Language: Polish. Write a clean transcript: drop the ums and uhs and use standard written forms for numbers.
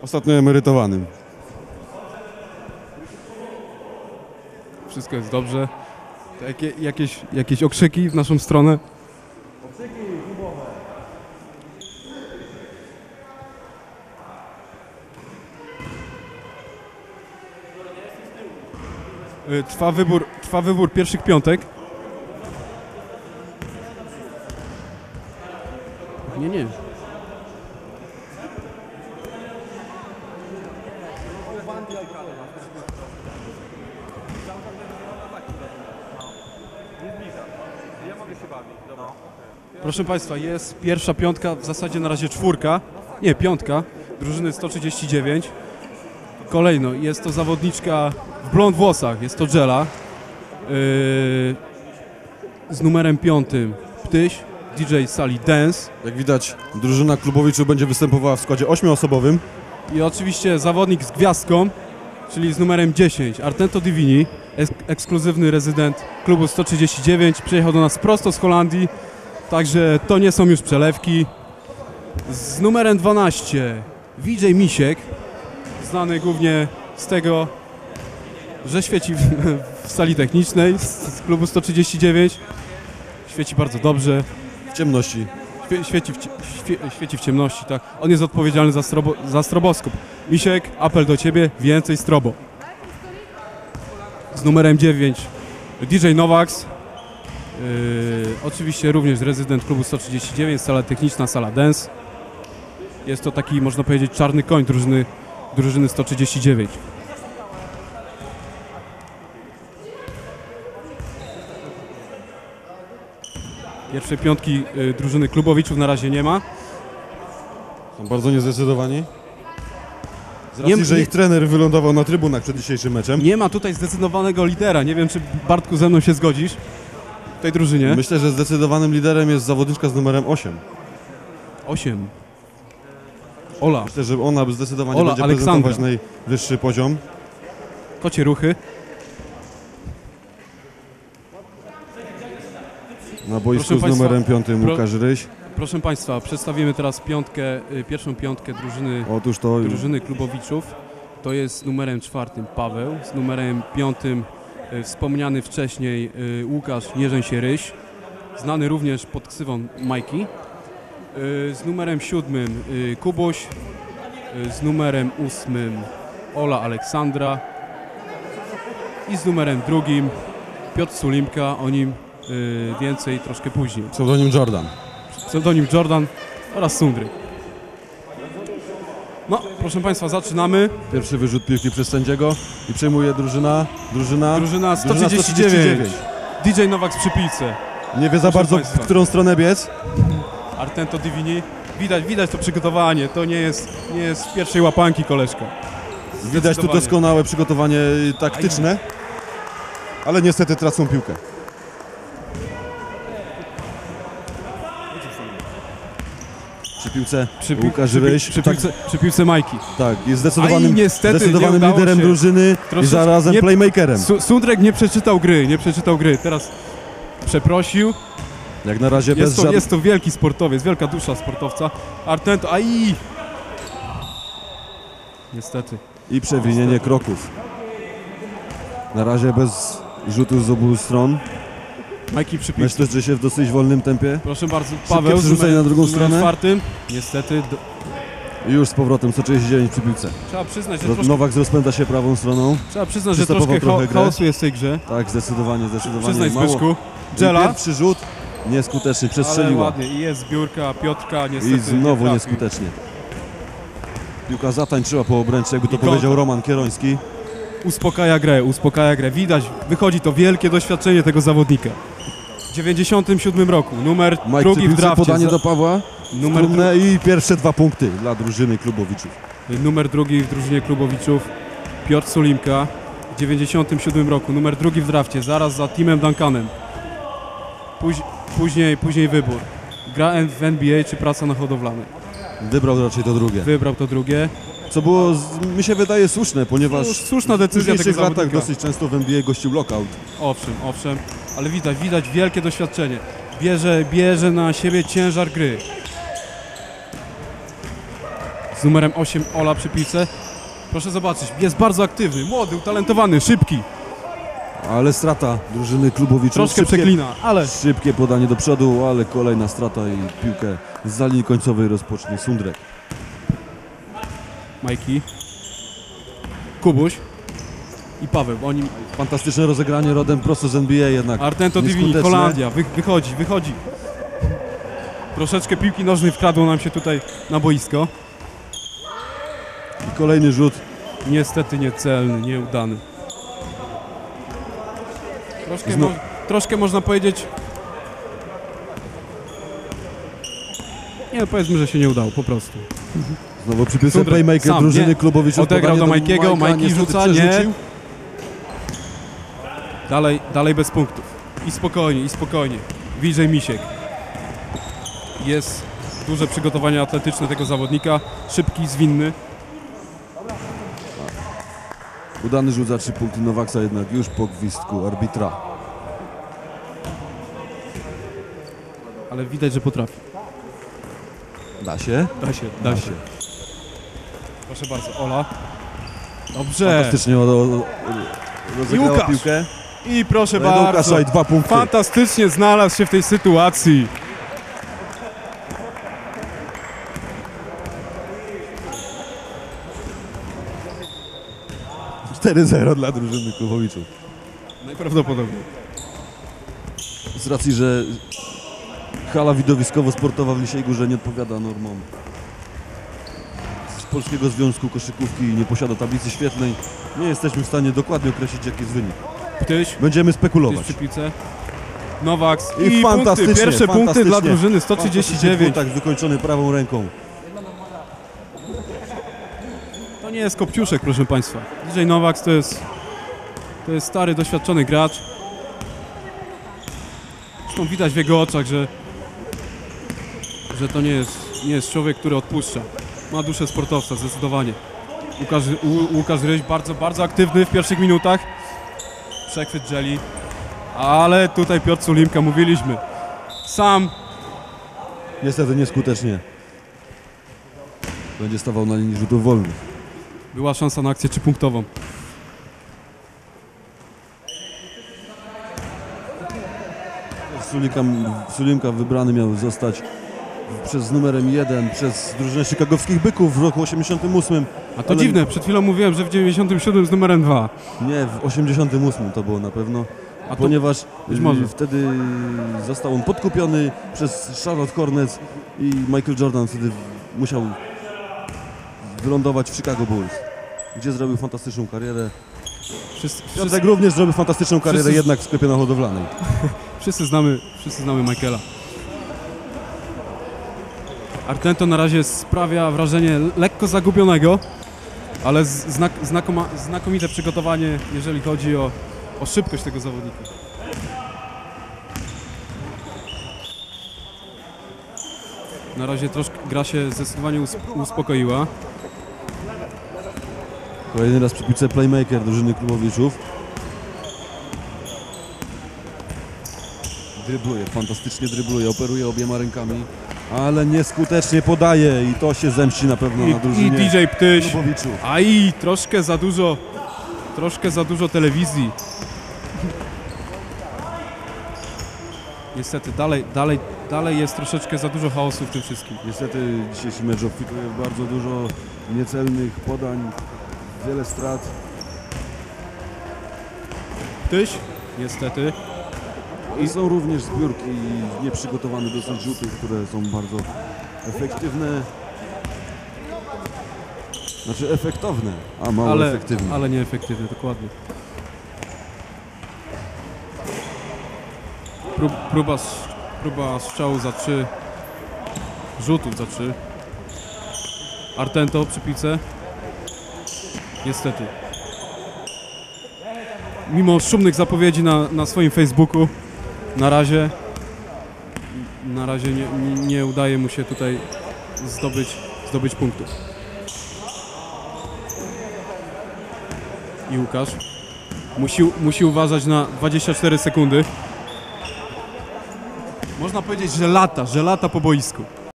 Ostatnio emerytowanym. Wszystko jest dobrze. Jakieś okrzyki w naszą stronę? Trwa wybór pierwszych piątek. Nie. Proszę Państwa, jest pierwsza piątka, w zasadzie na razie czwórka, nie, piątka, drużyny 139. Kolejno, jest to zawodniczka w blond włosach, jest to Jela, z numerem 5 Ptyś, DJ Sali Dance. Jak widać, drużyna Klubowiczów będzie występowała w składzie 8-osobowym. I oczywiście zawodnik z gwiazdką, czyli z numerem 10, Artento Divini, ekskluzywny rezydent klubu 139, przyjechał do nas prosto z Holandii, także to nie są już przelewki. Z numerem 12, VJ Misiek, znany głównie z tego, że świeci w sali technicznej z klubu 139, świeci bardzo dobrze. W ciemności. Świeci w ciemności, tak. On jest odpowiedzialny za stroboskop. Misiek, apel do Ciebie, więcej strobo. Z numerem 9 DJ Nowax, oczywiście również rezydent klubu 139, sala techniczna, sala dance. Jest to taki, można powiedzieć, czarny koń drużyny 139. Pierwszej piątki drużyny Klubowiczów na razie nie ma. Są bardzo niezdecydowani. Z racji, że ich trener wylądował na trybunach przed dzisiejszym meczem. Nie ma tutaj zdecydowanego lidera. Nie wiem, czy Bartku ze mną się zgodzisz w tej drużynie. Myślę, że zdecydowanym liderem jest zawodniczka z numerem 8. 8. Ola. Myślę, że ona zdecydowanie Ola, będzie Aleksandra. prezentować najwyższy poziom. Kocie ruchy. Na boisku Proszę z Państwa, numerem 5 Łukasz Ryś. Proszę Państwa, przedstawimy teraz pierwszą piątkę Otóż to drużyny Klubowiczów. To jest z numerem 4 Paweł, z numerem 5 wspomniany wcześniej Łukasz Nierzęsie-Ryś, znany również pod ksywą Majki. Z numerem 7 Kubuś, z numerem 8 Ola Aleksandra i z numerem 2 Piotr Sulimka, o nim więcej troszkę później. pseudonim Jordan. Pseudonim Jordan oraz Sundry. No, proszę Państwa, zaczynamy. Pierwszy wyrzut piłki przez sędziego i przejmuje drużyna 139. DJ Nowak przy piłce. Nie wie za Proszę bardzo, Państwa. w którą stronę biec. Artento Divini. Widać to przygotowanie. To nie jest z pierwszej łapanki, koleżka. Widać tu doskonałe przygotowanie taktyczne, ale niestety tracą piłkę. Przy piłce Łukasz Ryś. Przy piłce Majki. Tak, jest zdecydowanym niestety nie udało liderem się. drużyny i zarazem playmakerem. Sundrek nie przeczytał gry. Teraz przeprosił. Jak na razie bez żadnych... Jest to wielki sportowiec, wielka dusza sportowca. Artento, niestety. I przewinienie kroków. Na razie bez rzutów z obu stron. Majki przy piłce. Mecz toczy się w dosyć wolnym tempie. Proszę bardzo, Paweł przerzucenie na drugą stronę. 4. Niestety. I już z powrotem 139 przy piłce. Trzeba przyznać, że troszkę... Nowak rozpędza się prawą stroną. że troszkę chaosu jest w tej grze. Tak, zdecydowanie. Przyznaj, mało. Zbyszku. Jela. Pierwszy rzut nieskuteczny, przestrzeliła. Ale ładnie. I jest zbiórka Piotrka, niestety I znowu nie nieskutecznie. Piłka zatańczyła po obręczy, jakby to I powiedział Roman Kieroński. Uspokaja grę. Widać, wychodzi to wielkie doświadczenie tego zawodnika. W 97 roku, numer Mike drugi w drafcie. Podanie do Pawła. I pierwsze 2 punkty dla drużyny Klubowiczów. Numer drugi w drużynie Klubowiczów, Piotr Sulimka. W 97 roku, numer drugi w drafcie, zaraz za Timem Duncanem. Później wybór. Gra w NBA czy praca na hodowlanej? Wybrał raczej to drugie. Co było, mi się wydaje, słuszne, ponieważ słuszna decyzja w tego latach zawodnika. dosyć często w NBA gościł lockout. Owszem, ale widać wielkie doświadczenie. Bierze na siebie ciężar gry. z numerem 8 Ola przy piłce. Proszę zobaczyć, jest bardzo aktywny, młody, utalentowany, szybki. Ale strata drużyny klubowiczów. Troszkę przeklina, ale Szybkie podanie do przodu, ale kolejna strata i piłkę z linii końcowej rozpocznie Sundrek. Majki, Kubuś i Paweł. Oni... Fantastyczne rozegranie rodem prosto z NBA jednak. Artento Divini, nieskuteczne. Holandia, wychodzi. Troszeczkę piłki nożnej wkradło nam się tutaj na boisko. I kolejny rzut. Niestety niecelny, nieudany. Troszkę można powiedzieć... Nie, no powiedzmy, że się nie udało, po prostu. Znowu przy piłce Sundrek playmaker sam, drużyny nie. klubowiczów. Odegrał do Podanie Majkiego, Majka, Majki niestety rzuca, nie. przerzucił. Dalej bez punktów. I spokojnie. Widzej Misiek. Jest duże przygotowanie atletyczne tego zawodnika. Szybki, zwinny. Udany rzut za 3 punkty Nowaksa jednak już po gwizdku arbitra. Ale widać, że potrafi. Da się? Da się. Proszę bardzo, Ola. Dobrze. Fantastycznie rozegrała Łukasz. piłkę. I proszę Do bardzo. Łukasza i 2 punkty. Fantastycznie znalazł się w tej sytuacji. - 4-0 dla drużyny klubowiczów. Najprawdopodobniej. Z racji, że hala widowiskowo-sportowa w Lisiej Górze nie odpowiada normom z Polskiego Związku Koszykówki i nie posiada tablicy świetnej, nie jesteśmy w stanie dokładnie określić, jaki jest wynik. Ptyś. Będziemy Ptyś spekulować. przy piłce. Nowaks. I I punkty. fantastycznie, Pierwsze punkty dla fantastycznie. drużyny 139. Tak wykończony prawą ręką. To nie jest Kopciuszek, proszę Państwa. DJ Nowaks to jest stary, doświadczony gracz. Zresztą widać w jego oczach, że to nie jest człowiek, który odpuszcza. Ma duszę sportowca, zdecydowanie. Łukasz Ryś bardzo aktywny w pierwszych minutach. Przechwyt Jelly. Ale tutaj Piotr Sulimka, mówiliśmy. Sam Niestety nieskutecznie. Będzie stawał na linii rzutów wolnych. była szansa na akcję 3-punktową. Sulimka wybrany miał zostać przez numerem 1 przez drużynę chicagowskich Byków w roku 88. A to ale dziwne, przed chwilą mówiłem, że w 97 z numerem 2. Nie, w 88 to było na pewno. A to Ponieważ być może. wtedy został on podkupiony przez Charlotte Hornets i Michael Jordan wtedy musiał wylądować w Chicago Bulls, gdzie zrobił fantastyczną karierę. Piotrek również zrobił fantastyczną karierę, wszyscy- jednak w sklepie nahodowlanej. Wszyscy znamy Michaela. Artento na razie sprawia wrażenie lekko zagubionego, ale znakomite przygotowanie, jeżeli chodzi o szybkość tego zawodnika. Na razie troszkę gra się zdecydowanie uspokoiła. Kolejny raz przy piłce playmaker drużyny klubowiczów. Drybluje, fantastycznie drybluje, operuje obiema rękami, ale nieskutecznie podaje i to się zemści na pewno na I drużynie DJ Ptyś. klubowiczów. A i troszkę za dużo telewizji. Niestety dalej jest troszeczkę za dużo chaosu w tym wszystkim. Niestety dzisiejszy mecz obfituje w bardzo dużo niecelnych podań, wiele strat. Ptyś, niestety. I są również zbiórki nieprzygotowane dosyć rzutów, które są bardzo efektywne. Znaczy efektowne, a mało efektywne. Ale nieefektywne, dokładnie. Próba strzału za 3. Rzutów za 3. Artento przy piłce. Niestety. Mimo szumnych zapowiedzi na swoim Facebooku, na razie nie udaje mu się tutaj zdobyć punktów. I Łukasz musi uważać na 24 sekundy. Można powiedzieć, że lata po boisku.